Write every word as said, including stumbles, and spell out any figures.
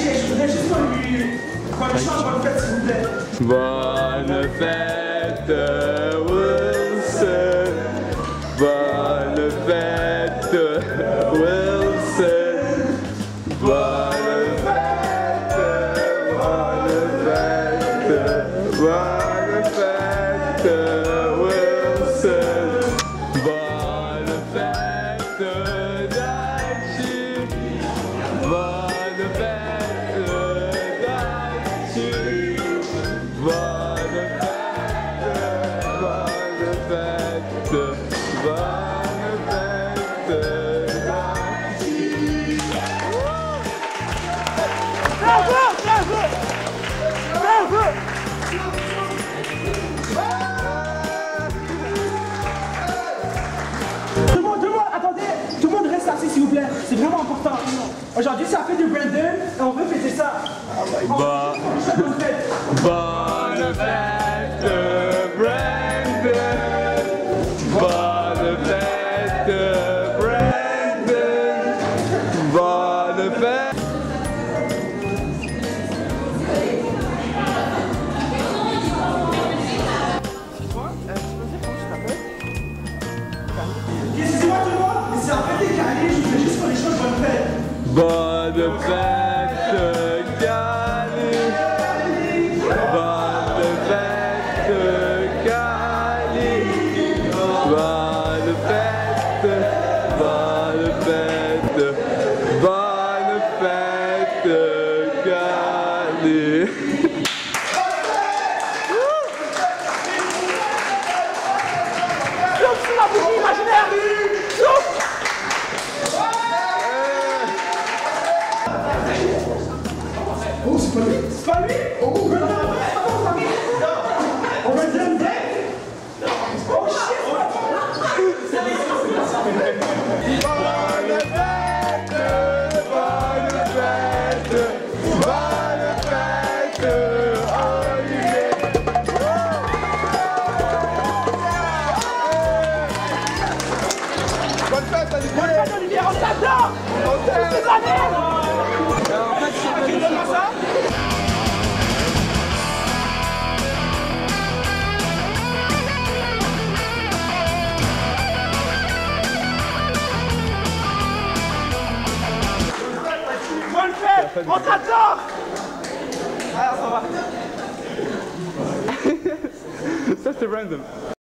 je voudrais juste qu'on lui, qu'on lui chante bonne fête, s'il vous plaît. Bonne fête, Wilson. Bonne fête, Wilson. Bonne fête, bonne fête, bonne fête, Wilson. Bonne fête, Dachi. Bonne fête, Dachi. Bonne fête, bonne fête, bonne fête, Dachi. Bravo, bravo, bravo. Tout le monde, tout le monde, attendez, tout le monde reste assis s'il vous plaît, c'est vraiment important. Aujourd'hui, c'est la fête de Brandon et on veut fêter ça. Bah, Bonne fête. bonne fête, Brandon. Bonne fête, Brandon. Bonne fête. Excusez-moi tout le monde, mais c'est en fait décalé, je voulais juste qu'on les chante bonne fête. Bonne fête, Cali. Bonne fête, Cali. Bonne fête, bonne fête, bonne fête, Cali. Souffle sur la bougie imaginaire. Souffle. Oh, c'est pas lui. C'est pas lui. Oh, on veut dire on veut dire une date. Oh shit. Bonne fête, bonne fête, bonne fête, Olivier. Bonne fête, Olivier. Bonne fête Olivier, on t'adore. On t'aime. Ces années. En fait, c'est Tu donnes ça. Bonne fête, on t'adore. Alors ça va. Ça c'est random.